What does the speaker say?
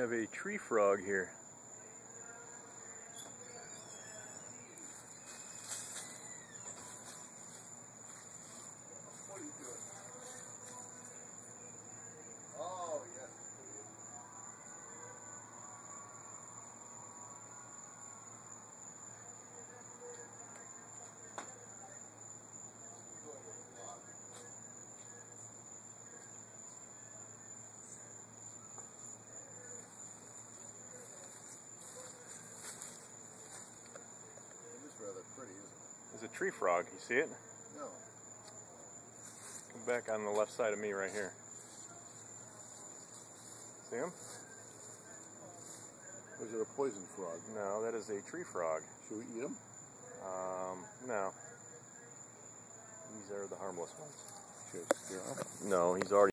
have a tree frog here. What are you doing? Oh, yes. Rather pretty, isn't it? It's a tree frog. You see it? No. Come back on the left side of me right here. See him? Is it a poison frog? No, that is a tree frog. Should we eat him? No. These are the harmless ones. Should I scare him? No, he's already